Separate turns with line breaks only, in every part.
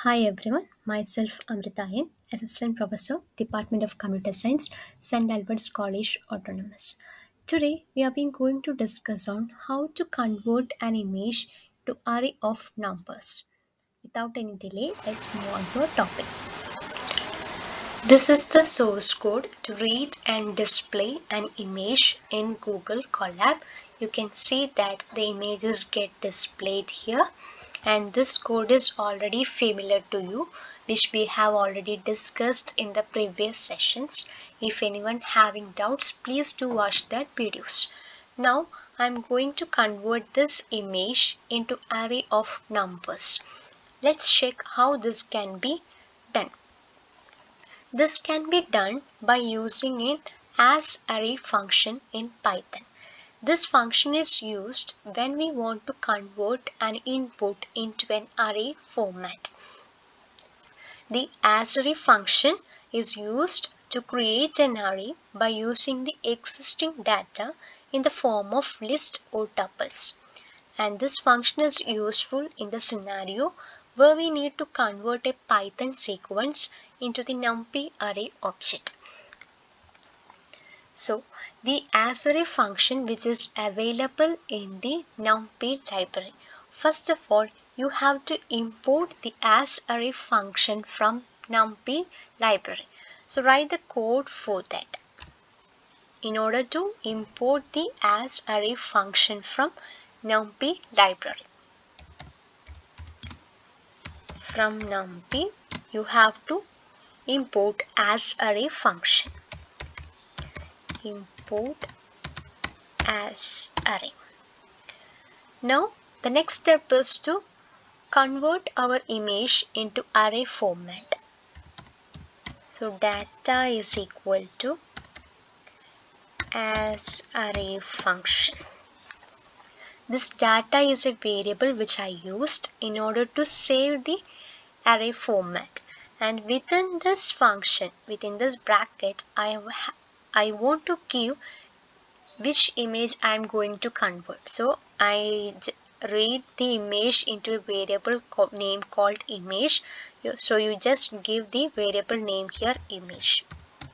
Hi everyone, myself Amrita N, Assistant Professor, Department of Computer Science, St. Albert's College Autonomous. Today we are going to discuss on how to convert an image to array of numbers. Without any delay, let's move on to our topic. This is the source code to read and display an image in Google Colab. You can see that the images get displayed here, and this code is already familiar to you, which we have already discussed in the previous sessions. If anyone having doubts, please do watch that videos. Now I'm going to convert this image into array of numbers. Let's check how this can be done. This can be done by using an asArray function in Python. This function is used when we want to convert an input into an array format. The asArray function is used to create an array by using the existing data in the form of list or tuples. And this function is useful in the scenario where we need to convert a Python sequence into the NumPy array object. So the asArray function which is available in the NumPy library. First of all, you have to import the asArray function from NumPy library. So write the code for that. In order to import the asArray function from NumPy library. From NumPy, you have to import asArray function. Import asArray. Now the next step is to convert our image into array format. So data is equal to asArray function. This data is a variable which I used in order to save the array format, and within this function, within this bracket, I want to give which image I am going to convert. So I read the image into a variable name called image. So you just give the variable name here image.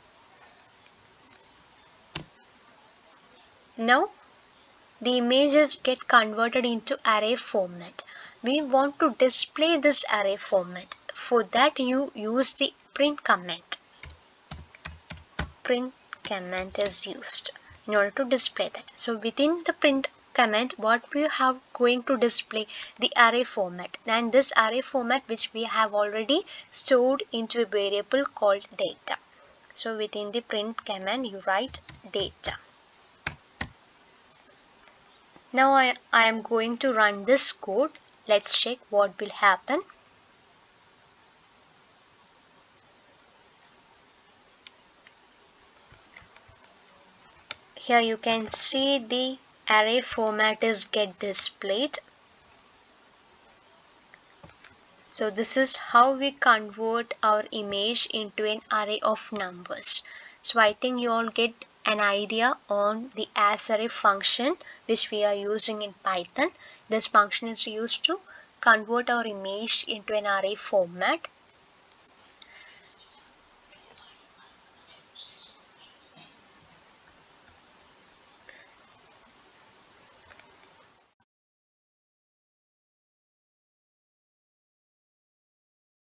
Now the images get converted into array format. We want to display this array format. For that you use the print command. Print command is used in order to display that. So within the print command, what we have going to display the array format, and this array format which we have already stored into a variable called data. So within the print command you write data. Now I am going to run this code. Let's check what will happen. Here you can see the array format is get displayed. So this is how we convert our image into an array of numbers. So I think you all get an idea on the asArray function which we are using in Python. This function is used to convert our image into an array format.